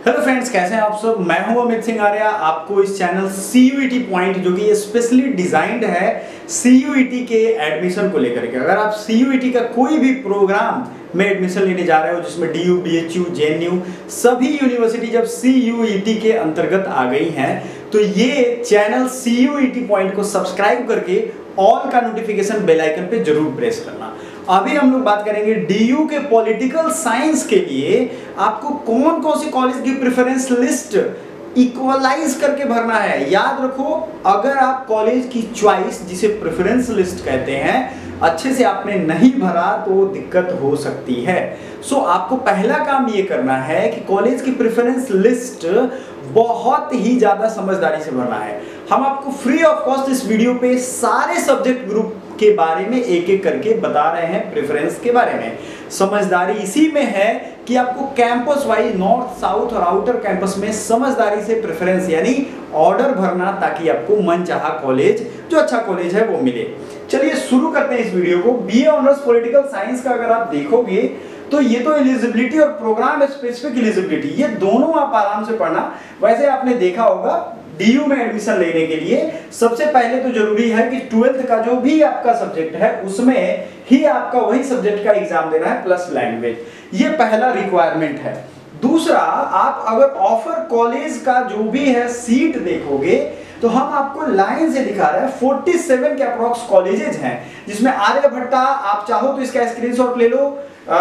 Hello friends, कैसे हैं आप सब। मैं हूं अमित सिंह आर्या। आपको इस चैनल CUET पॉइंट, जो कि ये स्पेशली डिजाइंड है CUET के एडमिशन को लेकर के। अगर आप CUET का कोई भी प्रोग्राम में एडमिशन लेने जा रहे हो, जिसमें DU, BHU, JNU सभी यूनिवर्सिटी जब CUET के अंतर्गत आ गई हैं, तो ये चैनल CUET पॉइंट को सब्सक्राइब करके ऑल का नोटिफिकेशन बेल आइकन पे जरूर प्रेस करना। अभी हम लोग बात करेंगे DU के पॉलिटिकल साइंस के लिए आपको कौन कौन सी कॉलेज की प्रेफरेंस लिस्ट इक्वलाइज करके भरना है। याद रखो, अगर आप कॉलेज की चॉइस, जिसे प्रेफरेंस लिस्ट कहते हैं, अच्छे से आपने नहीं भरा तो दिक्कत हो सकती है। सो आपको पहला काम ये करना है कि कॉलेज की प्रेफरेंस लिस्ट बहुत ही ज्यादा समझदारी से भरना है। हम आपको फ्री ऑफ कॉस्ट इस वीडियो पे सारे सब्जेक्ट ग्रुप के बारे में एक एक करके बता रहे हैं। प्रेफरेंस के बारे में समझदारी इसी में है कि आपको कैंपस वाइज नॉर्थ, साउथ और आउटर कैंपस में समझदारी से प्रेफरेंस यानी ऑर्डर भरना, ताकि आपको मनचाहा कॉलेज, जो अच्छा कॉलेज है, वो मिले। चलिए शुरू करते हैं इस वीडियो को। BA ऑनर्स पॉलिटिकल साइंस का अगर आप देखोगे तो ये तो एलिजिबिलिटी और प्रोग्राम स्पेसिफिक एलिजिबिलिटी, ये दोनों आप आराम से पढ़ना। वैसे आपने देखा होगा DU में एडमिशन लेने के लिए सबसे पहले तो जरूरी है कि 12th का जो भी आपका सब्जेक्ट है उसमें ही आपका वही सब्जेक्ट का एग्जाम देना है प्लस लैंग्वेज। ये पहला रिक्वायरमेंट है। दूसरा, आप अगर ऑफर कॉलेज का जो भी है सीट देखोगे तो हम आपको लाइन से दिखा रहे हैं 47 के अप्रॉक्स कॉलेजेस हैं, जिसमें आर्यभट्टा, आप चाहो तो इसका स्क्रीनशॉट ले लो,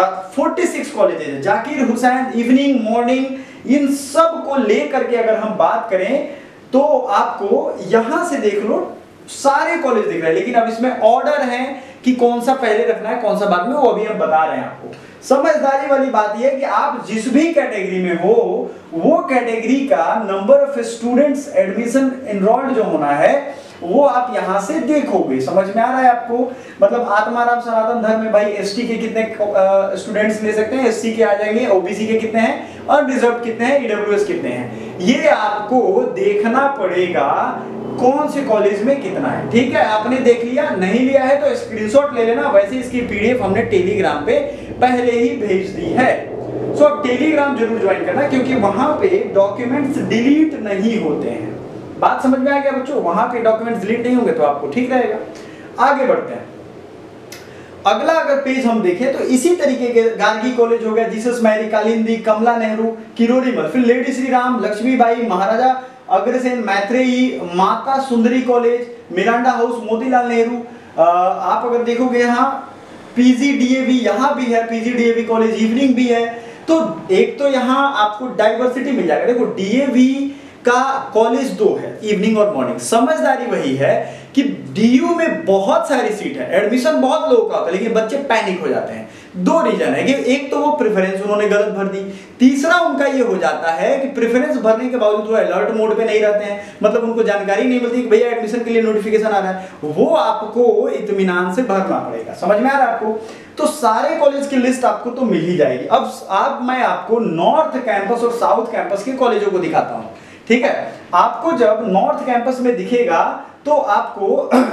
46 कॉलेजेस है, जाकिर हुसैन, इवनिंग, मॉर्निंग, इन सब को लेकर के अगर हम बात करें तो आपको यहां से देख लो सारे कॉलेज दिख रहे हैं। लेकिन अब इसमें ऑर्डर है कि कौन सा पहले रखना है कौन सा बाद में, वो अभी हम बता रहे हैं आपको। समझदारी वाली बात यह है कि आप जिस भी कैटेगरी में हो, वो कैटेगरी का number of students admission enrolled जो होना है वो आप यहां से देखोगे। समझ में आ रहा है आपको। मतलब आत्माराम सनातन धर्म में भाई ST के कितने स्टूडेंट्स ले सकते हैं, SC के आ जाएंगे, OBC के कितने हैं, अनरिजर्व्ड कितने हैं, EWS कितने हैं, ये आपको देखना पड़ेगा कौन से कॉलेज में कितना है। ठीक है, आपने देख लिया, नहीं लिया है तो स्क्रीनशॉट ले लेना। वैसे इसकी PDF हमने टेलीग्राम पे पहले ही भेज दी है। सो अब टेलीग्राम जरूर ज्वाइन करना, क्योंकि वहां पे डॉक्यूमेंट्स डिलीट नहीं होते हैं। बात समझ में आ गया बच्चों? वहां पे डॉक्यूमेंट्स डिलीट नहीं होंगे तो आपको ठीक रहेगा। आगे बढ़ते हैं। अगला अगर पेज हम देखें तो इसी तरीके के गार्गी कॉलेज हो गया, जीसस मैरी, कालिंदी, कमला नेहरू, किरोड़ीमल, फिर Lady Shri Ram, Lakshmibai, Maharaja Agrasen, Maitreyi, Mata Sundari college, Miranda house, Motilal Nehru. आप अगर देखोगे यहाँ PGDAV यहाँ भी है, PGDAV कॉलेज, इवनिंग भी है। तो एक तो यहाँ आपको डाइवर्सिटी मिल जाएगा। देखो DAV का कॉलेज 2 है, इवनिंग और मॉर्निंग। समझदारी वही है कि DU में बहुत सारी सीट है, एडमिशन बहुत लोगों का होता है, लेकिन बच्चे पैनिक हो जाते हैं। 2 रीजन है कि एक तो वो प्रेफरेंस उन्होंने गलत भर दी, तीसरा उनका ये हो जाता है कि प्रेफरेंस भरने के बावजूद वो अलर्ट मोड पे नहीं रहते हैं। मतलब उनको जानकारी नहीं मिलती कि भैया एडमिशन के लिए नोटिफिकेशन आ रहा है, वो आपको इत्मीनान से भरना पड़ेगा। समझ में आ रहा है आपको? तो सारे कॉलेज की लिस्ट आपको तो मिल ही जाएगी। अब मैं आपको नॉर्थ कैंपस और साउथ कैंपस के कॉलेजों को दिखाता हूँ। ठीक है, आपको जब नॉर्थ कैंपस में दिखेगा तो आपको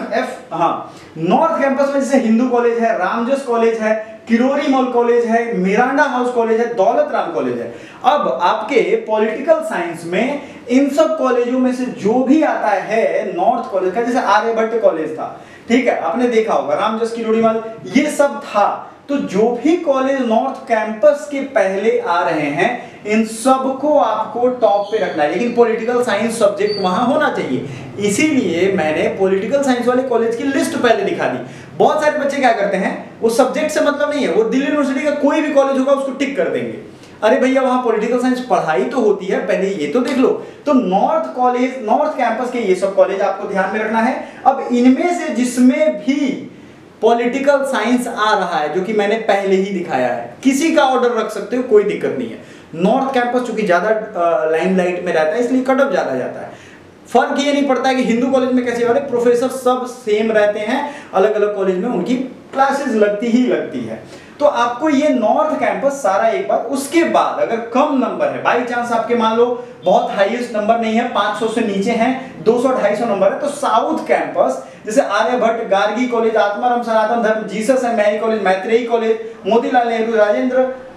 नॉर्थ कैंपस में जैसे हिंदू कॉलेज है, रामजस कॉलेज है, किरोड़ीमल कॉलेज है, मिरांडा हाउस कॉलेज है, दौलत राम कॉलेज है। अब आपके पॉलिटिकल साइंस में इन सब कॉलेजों में से जो भी आता है नॉर्थ कॉलेज का, जैसे आर्यभट्ट कॉलेज था, ठीक है, आपने देखा होगा, रामजस, किरोड़ीमल, ये सब था। तो जो भी कॉलेज नॉर्थ कैंपस के पहले आ रहे हैं, इन सबको आपको टॉप पे रखना है, लेकिन पॉलिटिकल साइंस सब्जेक्ट वहां होना चाहिए। इसीलिए मैंने पॉलिटिकल साइंस वाले कॉलेज की लिस्ट पहले दिखा दी। बहुत सारे बच्चे क्या करते हैं, वो सब्जेक्ट से मतलब नहीं है, वो दिल्ली यूनिवर्सिटी का कोई भी कॉलेज होगा उसको टिक कर देंगे। अरे भैया, वहां पॉलिटिकल साइंस पढ़ाई तो होती है, पहले ये तो देख लो। तो नॉर्थ कॉलेज, नॉर्थ कैंपस के ये सब कॉलेज आपको ध्यान में रखना है। अब इनमें से जिसमें भी पॉलिटिकल साइंस आ रहा है, जो कि मैंने पहले ही दिखाया है, किसी का ऑर्डर रख सकते हो, कोई दिक्कत नहीं है। नॉर्थ कैंपस चूंकि ज्यादा लाइमलाइट में रहता है, इसलिए कट ऑफ ज्यादा जाता है। फर्क ये नहीं पड़ता है कि हिंदू कॉलेज में कैसे वाले प्रोफेसर सब सेम रहते हैं, अलग अलग कॉलेज में उनकी क्लासेस लगती ही लगती है। तो आपको ये नॉर्थ कैंपस सारा एक बार, उसके बाद अगर कम नंबर है, बाई चांस आपके मान लो बहुत हाईएस्ट नंबर नहीं है, 500 से नीचे हैं, 200-250 नंबर है, तो साउथ कैंपस जैसे Aryabhatta, Gargi college, Atmaram Sanatan Dharma, Jesus and Mary college, Maitreyi college, Motilal Nehru, Rajendra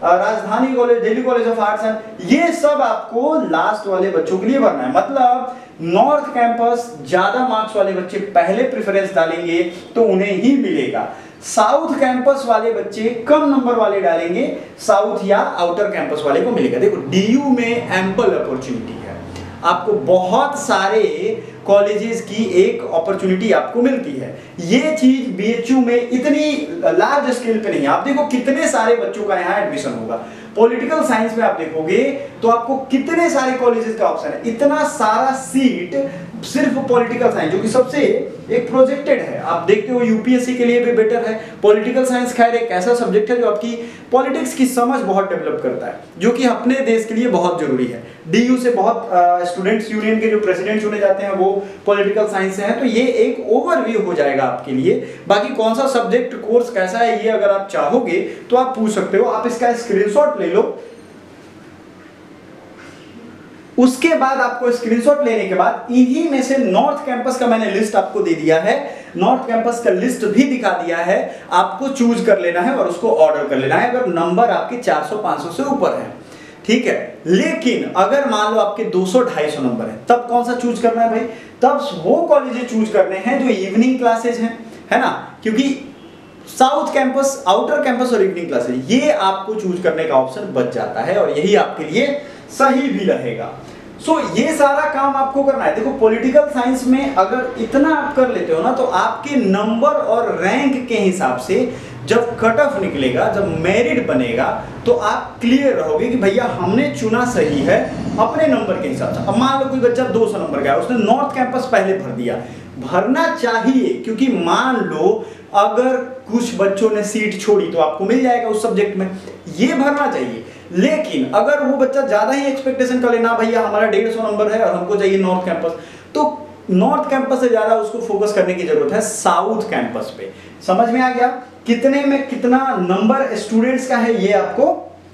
Rajdhani college, Delhi college of arts and, ये सब आपको लास्ट वाले बच्चों के लिए भरना है। मतलब नॉर्थ कैंपस ज्यादा मार्क्स वाले बच्चे पहले प्रेफरेंस डालेंगे तो उन्हें ही मिलेगा। साउथ कैंपस वाले बच्चे कम नंबर वाले डालेंगे, साउथ या आउटर कैंपस वाले को मिलेगा। देखो डीयू में एम्पल अपॉर्चुनिटी है, आपको बहुत सारे कॉलेजेस की एक अपॉर्चुनिटी आपको मिलती है। ये चीज बीएचयू में इतनी लार्ज स्केल पे नहीं है। आप देखो कितने सारे बच्चों का यहाँ एडमिशन होगा। पॉलिटिकल साइंस में आप देखोगे तो आपको कितने सारे कॉलेजेस का ऑप्शन है, इतना सारा सीट सिर्फ पॉलिटिकल साइंस, जो कि सबसे एक प्रोजेक्टेड है। आप देखते हो यूपीएससी के लिए भी बेटर है। पॉलिटिकल साइंस खैर एक ऐसा सब्जेक्ट है जो आपकी पॉलिटिक्स की समझ बहुत डेवलप करता है, जो कि अपने देश के लिए बहुत जरूरी है। डीयू से बहुत स्टूडेंट्स यूनियन के जो प्रेसिडेंट चुने जाते हैं वो पॉलिटिकल साइंस से हैं। तो ये एक ओवरव्यू हो जाएगा आपके लिए। बाकी कौन सा सब्जेक्ट कोर्स कैसा है ये अगर आप चाहोगे तो आप पूछ सकते हो। आप इसका स्क्रीनशॉट ले लो। उसके बाद आपको स्क्रीनशॉट लेने के बाद इन्हीं में से नॉर्थ कैंपस का मैंने लिस्ट आपको दे दिया है, नॉर्थ कैंपस का लिस्ट भी दिखा दिया है। आपको चूज कर लेना है और उसको ऑर्डर कर लेना है अगर नंबर आपके 400-500 से ऊपर है, ठीक है। लेकिन अगर मान लो आपके 200-250 नंबर है, तब कौन सा चूज करना है भाई? तब वो कॉलेज चूज करने हैं जो इवनिंग क्लासेज हैं, है ना, क्योंकि साउथ कैंपस, आउटर कैंपस और इवनिंग क्लासेज, ये आपको चूज करने का ऑप्शन बच जाता है और यही आपके लिए सही भी रहेगा। सो ये सारा काम आपको करना है। देखो पॉलिटिकल साइंस में अगर इतना आप कर लेते हो ना, तो आपके नंबर और रैंक के हिसाब से जब कट ऑफ निकलेगा, जब मेरिट बनेगा, तो आप क्लियर रहोगे कि भैया हमने चुना सही है अपने नंबर के हिसाब से। अब मान लो कोई बच्चा 200 नंबर का है, उसने नॉर्थ कैंपस पहले भर दिया, भरना चाहिए, क्योंकि मान लो अगर कुछ बच्चों ने सीट छोड़ी तो आपको मिल जाएगा उस सब्जेक्ट में, ये भरना चाहिए। लेकिन अगर वो बच्चा ज्यादा ही एक्सपेक्टेशन कर लेना, भैया हमारा 150 नंबर है और हमको चाहिए नॉर्थ कैंपस, तो नॉर्थ कैंपस से ज्यादा उसको फोकस करने की जरूरत है साउथ कैंपस पे। समझ में आ गया? कितने में कितना नंबर स्टूडेंट्स का है ये आपको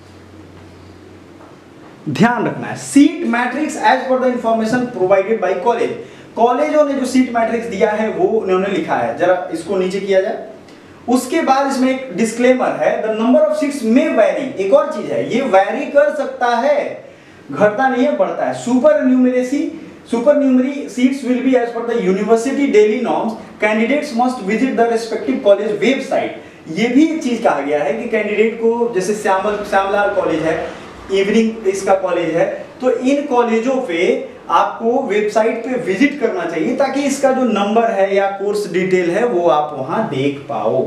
ध्यान रखना है। Seat matrix as per the information provided by college, कॉलेजों ने जो सीट मैट्रिक्स दिया है वो उन्होंने लिखा है, जरा इसको नीचे किया जाए। उसके बाद इसमें एक डिस्क्लेमर है, द नंबर ऑफ सीट्स में वैरी। एक और चीज है, ये वैरी कर सकता है, घटता नहीं है, बढ़ता है। Supernumerary seats will be as per the university daily norms, candidates must visit the respective college website. ये भी एक चीज कहा गया है कि कैंडिडेट को, जैसे श्यामलाल कॉलेज है, इवनिंग इसका कॉलेज है, तो इन कॉलेजों पे आपको वेबसाइट पे विजिट करना चाहिए ताकि इसका जो नंबर है या कोर्स डिटेल है वो आप वहां देख पाओ।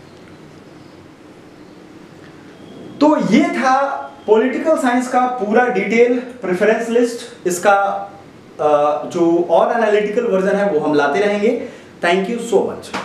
तो ये था पॉलिटिकल साइंस का पूरा डिटेल प्रेफरेंस लिस्ट। इसका जो और एनालिटिकल वर्जन है वो हम लाते रहेंगे। Thank you so much.